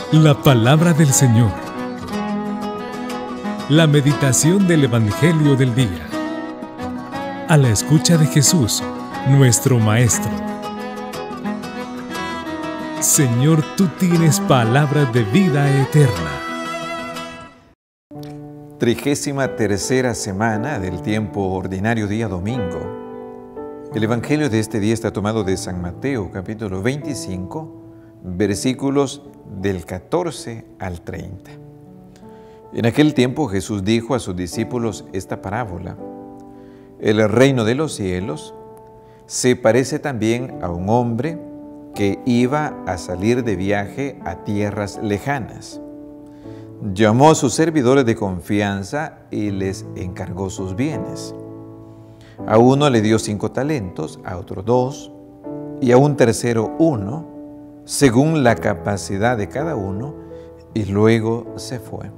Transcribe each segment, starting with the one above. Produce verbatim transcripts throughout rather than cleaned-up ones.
La palabra del Señor. La meditación del Evangelio del día. A la escucha de Jesús, nuestro Maestro. Señor, tú tienes palabras de vida eterna. Trigésima tercera semana del tiempo ordinario, día domingo. El Evangelio de este día está tomado de San Mateo, capítulo veinticinco, versículos del catorce al treinta. En aquel tiempo Jesús dijo a sus discípulos esta parábola: el reino de los cielos se parece también a un hombre que iba a salir de viaje a tierras lejanas. Llamó a sus servidores de confianza y les encargó sus bienes. A uno le dio cinco talentos, a otro dos, y a un tercero uno, según la capacidad de cada uno, y luego se fue.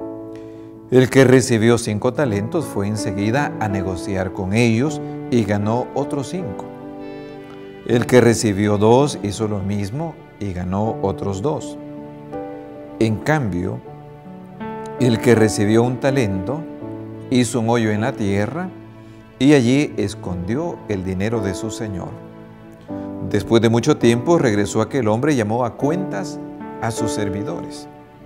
El que recibió cinco talentos fue enseguida a negociar con ellos y ganó otros cinco. El que recibió dos hizo lo mismo y ganó otros dos. En cambio, el que recibió un talento hizo un hoyo en la tierra y allí escondió el dinero de su señor. Después de mucho tiempo regresó aquel hombre y llamó a cuentas a sus servidores.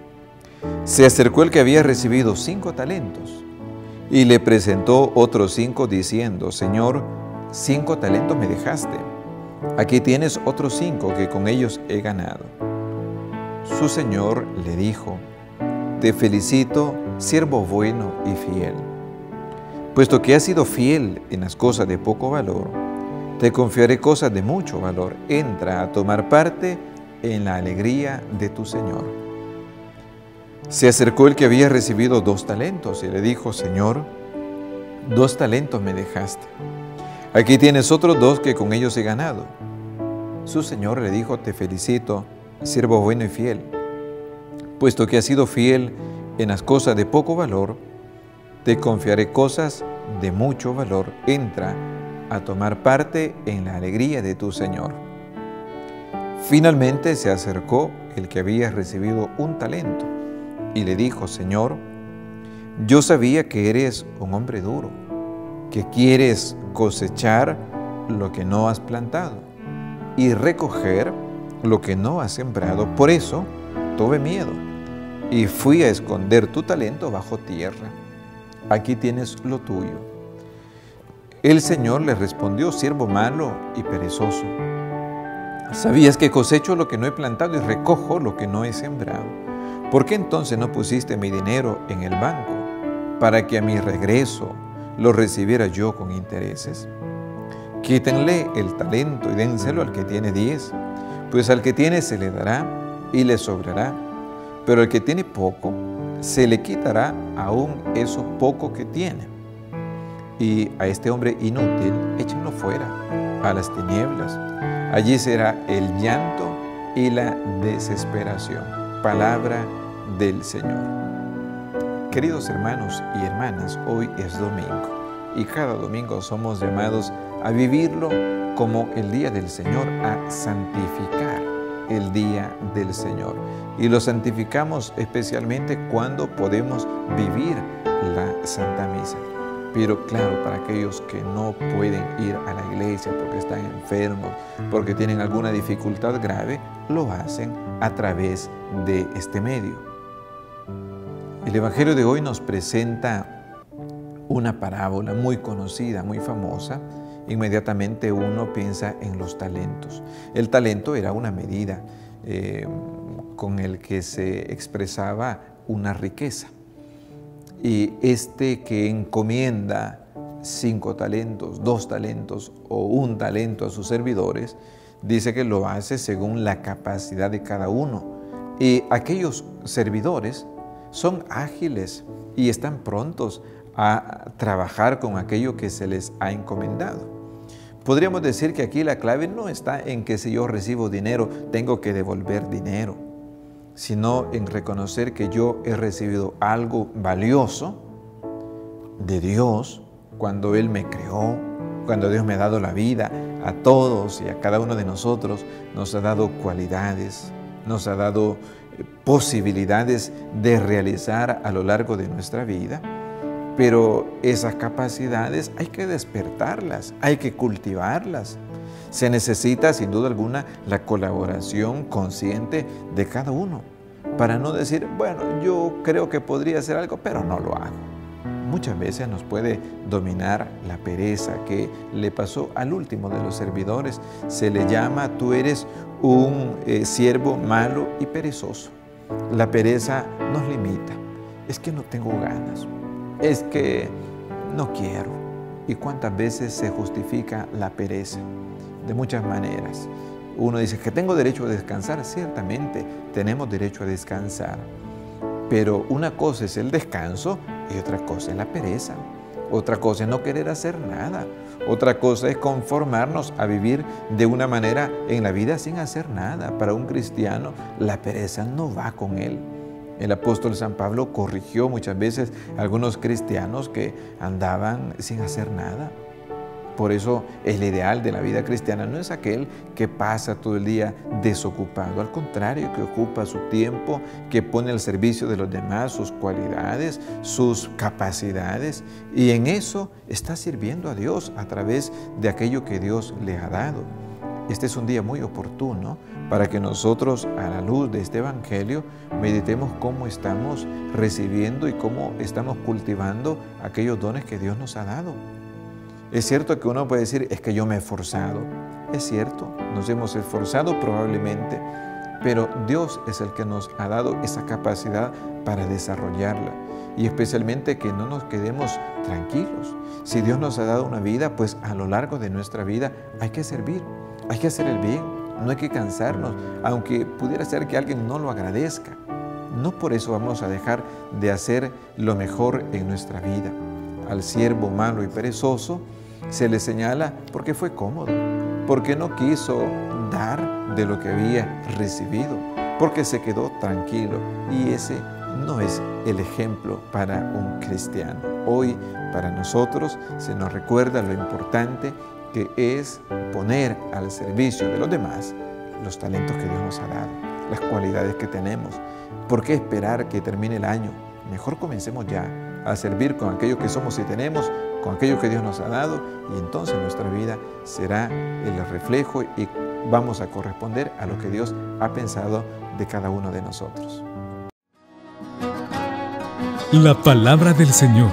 Se acercó el que había recibido cinco talentos y le presentó otros cinco diciendo: Señor, cinco talentos me dejaste. Aquí tienes otros cinco que con ellos he ganado. Su señor le dijo: Te felicito, siervo bueno y fiel. Puesto que has sido fiel en las cosas de poco valor, te confiaré cosas de mucho valor. Entra a tomar parte en la alegría de tu señor. Se acercó el que había recibido dos talentos y le dijo: Señor, dos talentos me dejaste. Aquí tienes otros dos que con ellos he ganado. Su señor le dijo: Te felicito, siervo bueno y fiel. Puesto que has sido fiel en las cosas de poco valor, te confiaré cosas de mucho valor. Entra a tomar parte en la alegría de tu señor. Finalmente se acercó el que había recibido un talento y le dijo: Señor, yo sabía que eres un hombre duro, que quieres cosechar lo que no has plantado y recoger lo que no has sembrado. Por eso tuve miedo y fui a esconder tu talento bajo tierra. Aquí tienes lo tuyo. El Señor le respondió: siervo malo y perezoso, sabías que cosecho lo que no he plantado y recojo lo que no he sembrado. ¿Por qué entonces no pusiste mi dinero en el banco para que a mi regreso lo recibiera yo con intereses? Quítenle el talento y dénselo al que tiene diez, pues al que tiene se le dará y le sobrará, pero al que tiene poco se le quitará aún eso poco que tiene. Y a este hombre inútil échenlo fuera, a las tinieblas. Allí será el llanto y la desesperación. Palabra del Señor. Queridos hermanos y hermanas, hoy es domingo y cada domingo somos llamados a vivirlo como el día del Señor, a santificar el día del Señor. Y lo santificamos especialmente cuando podemos vivir la Santa Misa. Pero claro, para aquellos que no pueden ir a la iglesia porque están enfermos, porque tienen alguna dificultad grave, lo hacen a través de este medio. El Evangelio de hoy nos presenta una parábola muy conocida, muy famosa. Inmediatamente uno piensa en los talentos. El talento era una medida eh, con el que se expresaba una riqueza. Y este que encomienda cinco talentos, dos talentos o un talento a sus servidores, dice que lo hace según la capacidad de cada uno. Y aquellos servidores son ágiles y están prontos a trabajar con aquello que se les ha encomendado. Podríamos decir que aquí la clave no está en que si yo recibo dinero, tengo que devolver dinero, sino en reconocer que yo he recibido algo valioso de Dios cuando Él me creó, cuando Dios me ha dado la vida. A todos y a cada uno de nosotros nos ha dado cualidades, nos ha dado posibilidades de realizar a lo largo de nuestra vida, pero esas capacidades hay que despertarlas, hay que cultivarlas. Se necesita, sin duda alguna, la colaboración consciente de cada uno, para no decir, bueno, yo creo que podría hacer algo, pero no lo hago. Muchas veces nos puede dominar la pereza, que le pasó al último de los servidores. Se le llama, tú eres un eh, siervo malo y perezoso. La pereza nos limita. Es que no tengo ganas. Es que no quiero. ¿Y cuántas veces se justifica la pereza? De muchas maneras. Uno dice que tengo derecho a descansar. Ciertamente tenemos derecho a descansar. Pero una cosa es el descanso y otra cosa es la pereza. Otra cosa es no querer hacer nada. Otra cosa es conformarnos a vivir de una manera en la vida sin hacer nada. Para un cristiano, la pereza no va con él. El apóstol San Pablo corrigió muchas veces a algunos cristianos que andaban sin hacer nada. Por eso el ideal de la vida cristiana no es aquel que pasa todo el día desocupado. Al contrario, que ocupa su tiempo, que pone al servicio de los demás sus cualidades, sus capacidades. Y en eso está sirviendo a Dios a través de aquello que Dios le ha dado. Este es un día muy oportuno para que nosotros, a la luz de este Evangelio, meditemos cómo estamos recibiendo y cómo estamos cultivando aquellos dones que Dios nos ha dado. Es cierto que uno puede decir, es que yo me he esforzado. Es cierto, nos hemos esforzado probablemente, pero Dios es el que nos ha dado esa capacidad para desarrollarla. Y especialmente que no nos quedemos tranquilos. Si Dios nos ha dado una vida, pues a lo largo de nuestra vida hay que servir, hay que hacer el bien, no hay que cansarnos, aunque pudiera ser que alguien no lo agradezca. No por eso vamos a dejar de hacer lo mejor en nuestra vida. Al siervo malo y perezoso se le señala porque fue cómodo, porque no quiso dar de lo que había recibido, porque se quedó tranquilo. Y ese no es el ejemplo para un cristiano. Hoy, para nosotros, se nos recuerda lo importante que es poner al servicio de los demás los talentos que Dios nos ha dado, las cualidades que tenemos. ¿Por qué esperar que termine el año? Mejor comencemos ya a servir con aquello que somos y tenemos, con aquello que Dios nos ha dado, y entonces nuestra vida será el reflejo y vamos a corresponder a lo que Dios ha pensado de cada uno de nosotros. La palabra del Señor.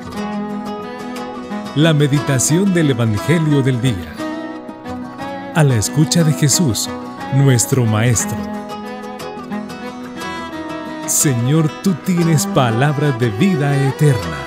La meditación del Evangelio del día. A la escucha de Jesús, nuestro Maestro. Señor, tú tienes palabras de vida eterna.